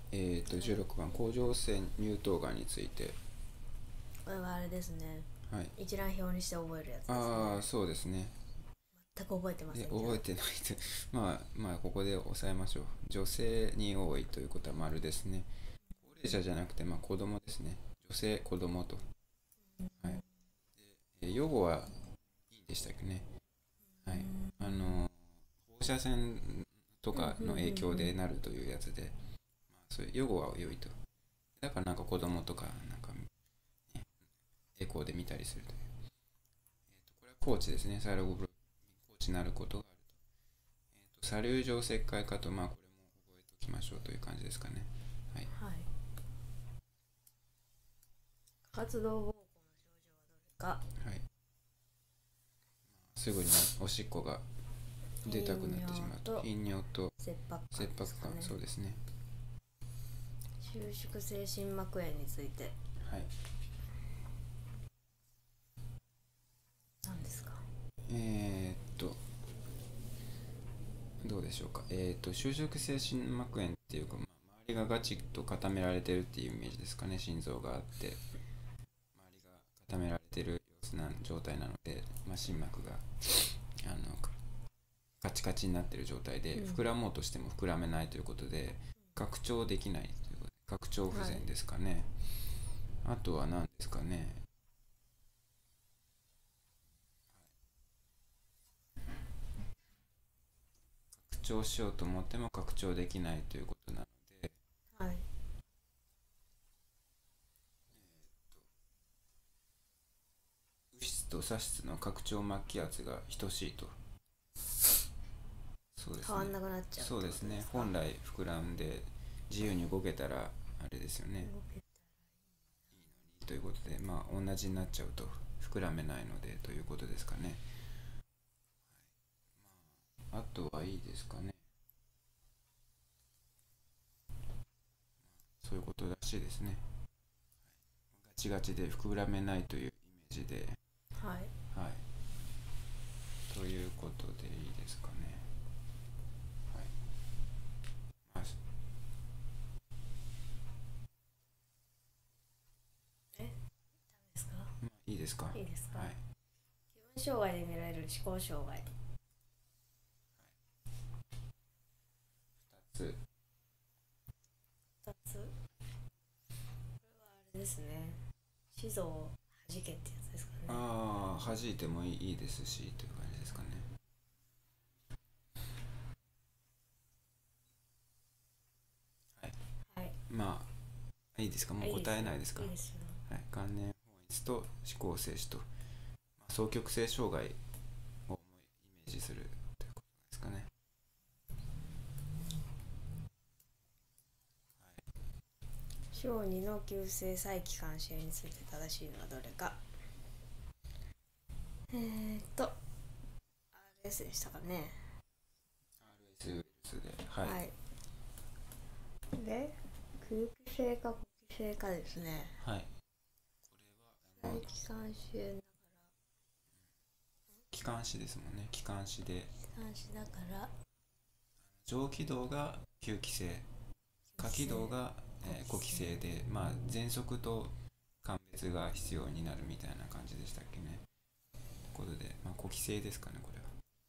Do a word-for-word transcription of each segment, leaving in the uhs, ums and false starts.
えーと、じゅうろくばん、甲状腺乳頭がんについて。 これはあれですね。 はい。 一覧表にして覚えるやつですああ、 ね。 そうですね。 全く覚えてまで、 せんけど。 覚えてないと。まあ、まあ、ここで抑えましょう。女性に多いということは丸ですね。高齢者じゃなくて、まあ、子供ですね。女性、子供と。はい。えー予後はいいんでしたっけね。はい。あの、放射線とうんうんかの影響うんうん。 でなるというやつで、まあ、そういう予後は良いと。だからなんか子供とか、なんか、ね、エコーで見たりするという。これは高知ですね。サイロゴブロ高知になることがあると。サリュー状石灰化と、まあ、これも覚えておきましょうという感じですかね。はい。 はい。活動膀胱の症状はどれか。 はい。すぐにおしっこが出たくな頻ってしまうと。 尿と頻尿と切迫感切迫感、 ですかね。 そうですね。 収縮性心膜炎についてはい。 何ですか？ えー、っと、どうでしょうか。えー、っと、収縮性心膜炎っていうか、まあ、周りがガチッと固められてるっていうイメージですかね。心臓があって、周りが固められてる様子な状態なので、まあ、心膜があのカチカチになっている状態で、 うん。 膨らもうとしても膨らめないということで、拡張できないということで、拡張不はい。 全ですかね。あとは何ですかね。拡張しようと思っても拡張できないということなので、 はい。 右室と左室の拡張末期圧が等しいと。そうですね。 変わんなくなっちゃうってこそうですね。 とですか？ 本来膨らんで自由に動けたらあれですよね。 動けということで、まあ同じになっちゃうと膨らめないのでということですかね。あとはいいですかね。そういうことらしいですね。ガチガチで膨らめないというイメージで、 はい。 はい。ということでいいですかね。はい。まあ、 え、ダメですか？ まあ、いいですか。はいいですか？ い。 気分障害で見られる思考障害。 ふたつ。 ふたつ。これはあれですね。子臓を弾けってやつですかね。 ああ、弾いてもいいですしという感じですかね。はい。 はい。 まあ、いいですか。もう答いいですよ。 えないですか。 いいですよ。 はい。関連本質と思考停止と、まあ、双極性障害をイメージするということですかね。 小児の急性再帰関支炎について正しいのはどれか。えーっと、アールエス でしたかね。 アールエス ウイルスで、はい。 はい。で、空気性か呼気性かですね。 はい。これは、あの、 再帰関支炎、 気管支ですもんね。気管支で、 気管支だから、 上気道が吸気性、下気急性、 道が、えー、呼気呼気性。 性で、まあ、喘息と鑑別が必要になるみたいな感じでしたっけね。ということで、まあ、呼気性ですかね、これは。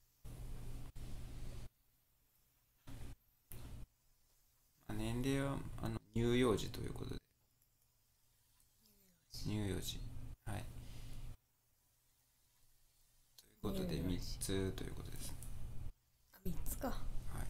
まあ、年齢はあの乳幼児ということで、乳幼児。はい。ということで、みっ乳幼児。 つということです。 あ、みっつか。ははい。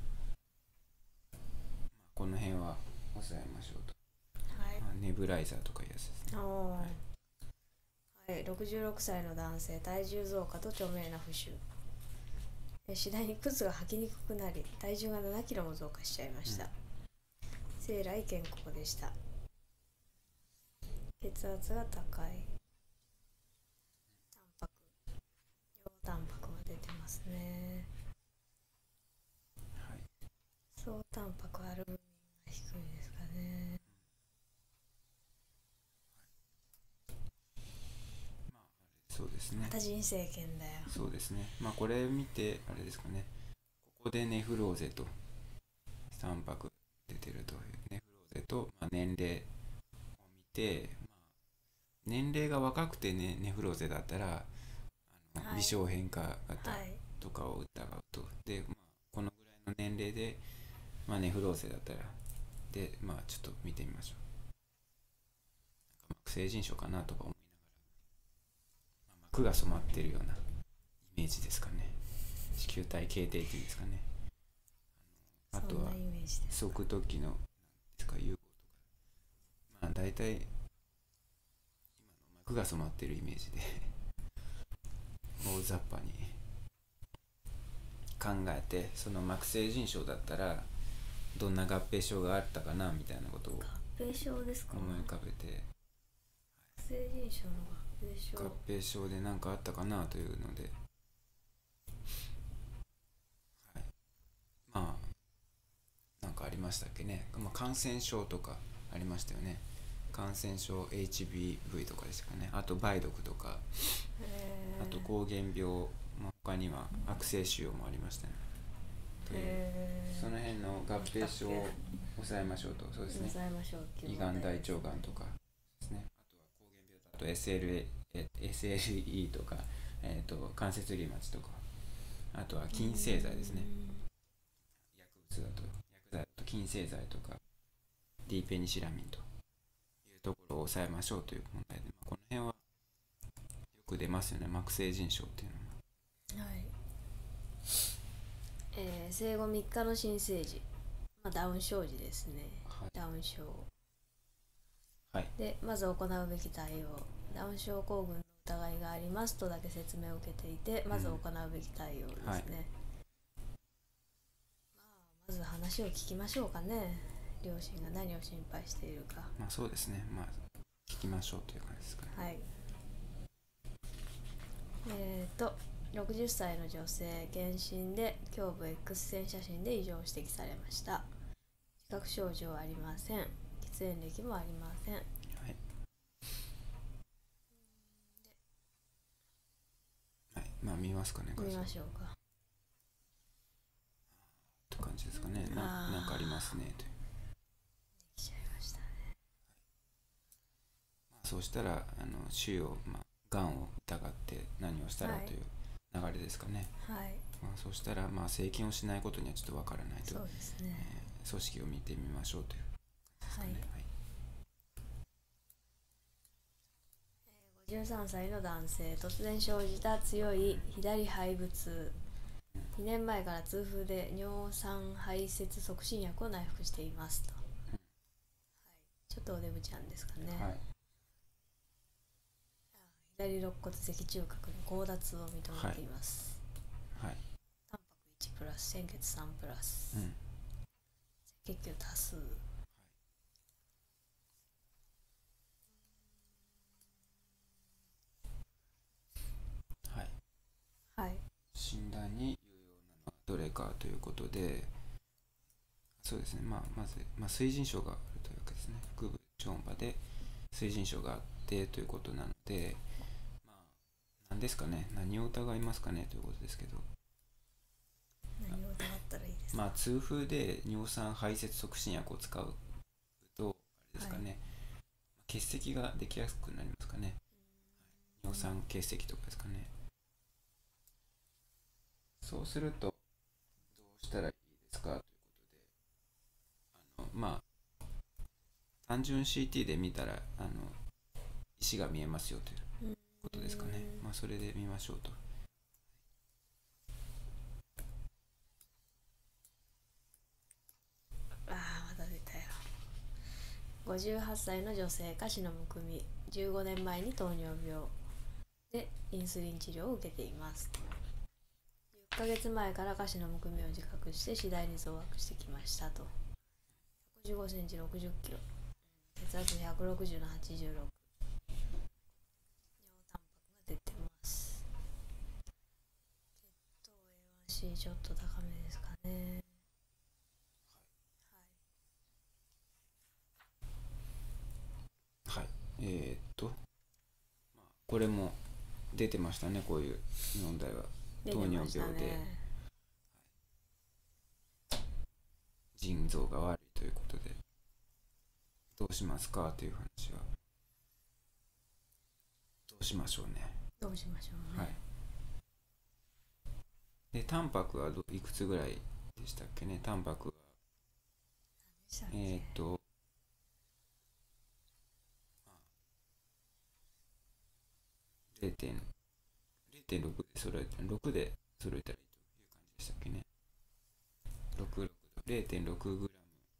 この辺は抑えましょうと。 い。 まあ、ネブライザーとかいうやつですね。 おはい。 ー。はい、ろくじゅうろくさいの男性、体重増加と著名な浮腫。次第に靴が履きにくくなり、体重がななキロも増加しちゃいまうん。 した。生来健康でした。血圧が高い。タンパク、陽タンパクが出てますね。 はい。 総タンパク、アルブミンが低いですかね。 まあ、そうですね。 また人生権だよ。 そうですね。まあ、これ見て、あれですかね。ここでネフローゼとタンパク出てるという。ネフと、まあ、年齢を見て、まあ、年齢が若くて、ね、ネフローゼだったらあの、 はい、 微小変化型はい、 とかを疑うと。で、まあ、このぐらいの年齢で、まあ、ネフローゼだったらで、まあ、ちょっと見てみましょう。なんか成人症かなとか思いながら、まあ、膜が染まっているようなイメージですかね。子宮体形成期ですかね。あとは側突起のですか融合とか、まあ大体今の膜が染まっているイメージで大雑把に考えて、その膜成人症だったらどんな合併症があったかなみたいなことを合併症ですか。 思い浮かべて、 成人症の合併症合併症で何かあったかなというので、はい、まあなんかありましたっけね、まあ、感染症とかありましたよね。感染症 エイチビーブイ とかですかね。あと梅毒とか、あと膠原病、まあ、他には悪性腫瘍もありましたね。というその辺の合併症を抑えましょうと。そうですね。 抑えましょうっていう胃がん、大腸がんとかですね。あとは膠原病だと エスエルエー、エスエルイー とか、えー、と関節リウマチとか、あとは筋製剤ですね。薬物だと薬剤だと筋製剤とか D ペニシラミンというところを抑えましょうという問題で、まあ、この辺はよく出ますよね、膜成人症っていうのは。 はい、えー、生後みっかの新生児、まあ、ダウン症児ですね、 はい、 ダウン症、 はい、 でまず行うべき対応、ダウン症候群の疑いがありますとだけ説明を受けていて、まず行うべき対応ですね、うん、はい、まあ、まず話を聞きましょうかね。両親が何を心配しているか。 まあそうですね、まあ聞きましょうという感じですかね。 はい。えーとろくじゅっさいの女性、検診で胸部 X 線写真で異常を指摘されました。自覚症状はありません。喫煙歴もありません。はい、 はい、まあ見ますかね。 見ましょうか。 という感じですかね。ななんかありますねという。 できちゃいましたね。 まあ、そうしたらあの腫瘍、まあがんを疑って何をしたらという流れですかね。 はい。 まあ、そうしたらまあ整形をしないことにはちょっとわからないと。 そうですね。 えー、組織を見てみましょうという感じですかね。はい。 ごじゅうさんさいの男性、突然生じた強い左肺部痛。にねんまえから痛風で尿酸排泄促進薬を内服していますと。はい、ちょっとおデブちゃんですかね。はい、左肋骨脊柱核の強脱を認めています。はい。はい、タンパクいちプラス、鮮血さんプラス。うん、赤血球多数。 はい。 はい。 診断に有用なのはどれかということで、そうですね、まあ、まず、まあ、水腎症があるというわけですね。腹部超音波で水腎症があってということなので、まあ、何ですかね、何を疑いますかねということですけど、 何を疑ったらいいですか。 まあ、痛風で尿酸排泄促進薬を使うと、あれですかね、はい、結石ができやすくなりますかね。尿酸結石とかですかね。そうするとどうしたらいいですかということで、あのまあ単純 シーティー で見たらあの石が見えますよということですかね。まあそれで見ましょうと。 ああ、また出たよ。ごじゅうはっさいの女性、下肢のむくみ、じゅうごねんまえに糖尿病でインスリン治療を受けています。じゅっかげつまえから下肢のむくみを自覚して次第に増悪してきましたと。ひゃくじゅうごセンチ、ろくじゅっキロ、血圧ひゃくろくじゅうのはちじゅうろく、尿タンパクが出てます。血糖 エーワンシー ちょっと高めですかね。 はい、はい、えー、っと、まあ、これも出てましたね、こういう問題は。糖尿病で腎臓が悪いということで、 どうしますかという話はどうしましょうね。 どうしましょうね。 はい。で、タンパクはどいくつぐらいでしたっけね。タンパクはでしたっけ。 えーっとれいてんろくで揃えてろくで揃えたらいいという感じでしたっけね。ろくろく れいてんろくグラム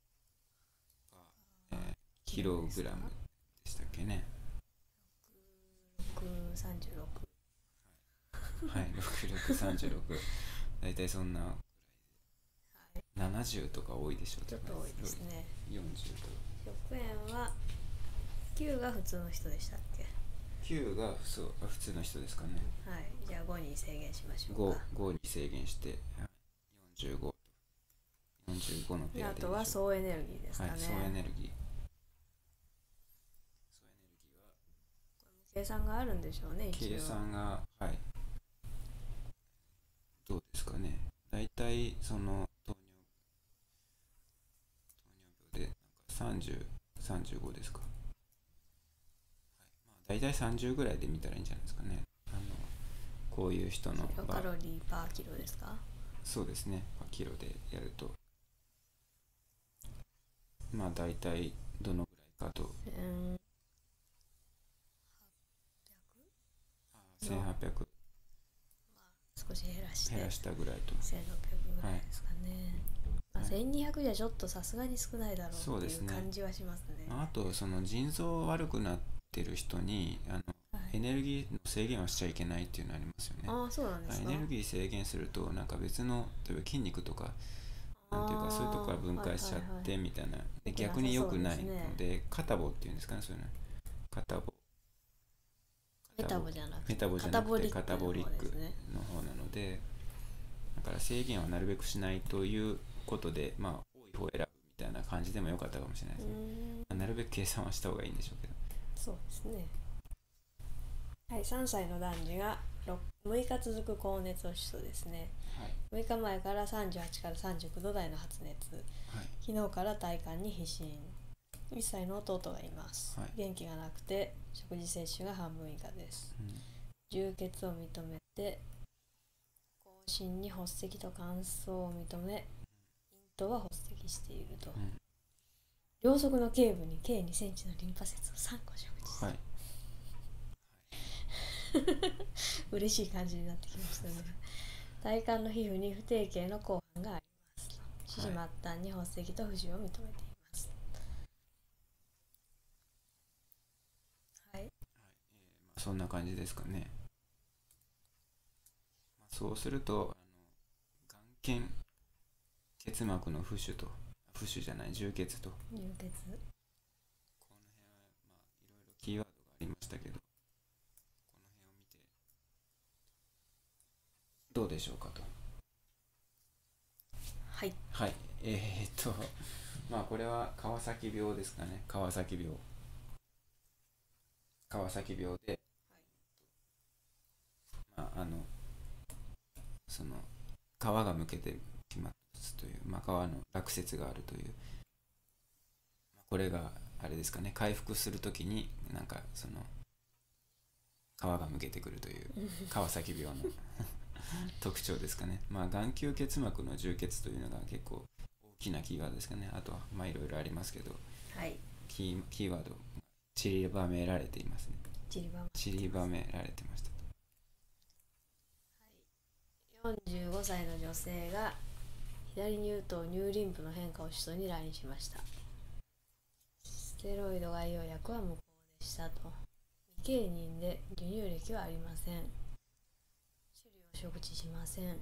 パー、えーキログラムでしたっけね。 ろくさんじゅうろく。 はい、ろくろくさんじゅうろく。だいたいそんなはい、 ななじゅうとか多いでしょう。 ちょっと多いですね。 よんじゅうとか。 ひゃくえんはきゅうが普通の人でしたっけ。 きゅうが普通普通の人ですかね。 はい、じゃあごに制限しましょうご、 か。 ごに制限して、よんじゅうご、よんじゅうごのペであアでいいでしょう。 とは総エネルギーですかね。 はい、総エネルギー。 計算があるんでしょうね、一応。 計算が、はい。どうですかね。だいたいその糖尿、糖尿病でなんかさんじゅう、さんじゅうごですか。はい。まあ、だいたいさんじゅうぐらいで見たらいいんじゃないですかね。あの、こういう人のキロカロリーパーキロですか。 そうですね。キロでやると。まあだいたいどのぐらいかと。 うんせんはっぴゃく少し減らして減らしたぐらいと。 せんろっぴゃくぐらいですかね。まあ、せんにひゃくじゃちょっとさすがに少ないだろうっていう感じはしますね。 あとその腎臓悪くなってる人にあの、 はい、 エネルギーの制限はしちゃいけないっていうのありますよね。 ああ、そうなんですか。 エネルギー制限するとなんか別の例えば筋肉とかなんていうかそういうとこから分解しちゃってみたいな、はいはいはい、逆に良くないのでカタボっていうんですかね、そういうのカタボメタボじゃなくてメタボじゃなくてカタボリックの方なので、だから制限はなるべくしないということで、まあ多い方を選ぶみたいな感じでもよかったかもしれないですね。まあ、なるべく計算はした方がいいんでしょうけど。 そうですね。はい、さんさいの男児がむいか続く高熱を主訴ですね。はい、むいかまえからさんじゅうはちからさんじゅうきゅうど台の発熱、はい、昨日から体幹に皮疹、いっさいの弟がいます、はい、元気がなくて食事摂取が半分以下です、うん、充血を認めて口唇に発石と乾燥を認め、咽頭は発石していると、うん、両側の頸部に計にセンチのリンパ節をさんこ植樹、はい、嬉しい感じになってきましたね。体幹の皮膚に不定形の後斑があります。四肢末端に発石と浮腫を認めています。はい、はい、えーまあ、そんな感じですかね。まあ、そうするとあの眼瞼結膜の浮腫と浮腫じゃない充血と充血、この辺はまあいろいろキーワードがありましたけど、どうでしょうかと。 はいはい、えー、っとまあこれは川崎病ですかね。川崎病川崎病で、はい、まああのその皮がむけてきますという、まあ、皮の落雪があるという、これがあれですかね、回復するときになんかその皮がむけてくるという川崎病の特徴ですかね。まあ眼球結膜の充血というのが結構大きなキーワードですかね。あとはまあいろいろありますけど、はい、キー、キーワード散りばめられていますね。散りばめ散りばめられてました。 はい、よんじゅうごさいの女性が左乳頭乳輪部の変化を主訴に来院しました。ステロイド外用薬は無効でしたと。未経認で授乳歴はありません。食事しません。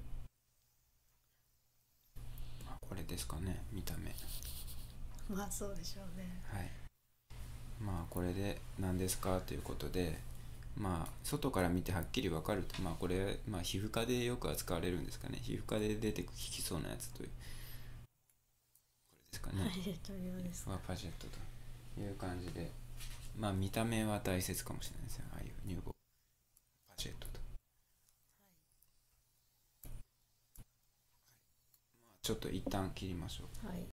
これですかね、見た目。 まあそうでしょうね。 はい。まあこれで何ですかということで、まあ外から見てはっきり分かると、まあこれ、まあ皮膚科でよく扱われるんですかね。皮膚科で出て効きそうなやつという。これですかね。 パジェット病ですか。 はパジェットという感じで、まあ見た目は大切かもしれないですよ。ああいう乳房パジェットと。ちょっと一旦切りましょう。 はい。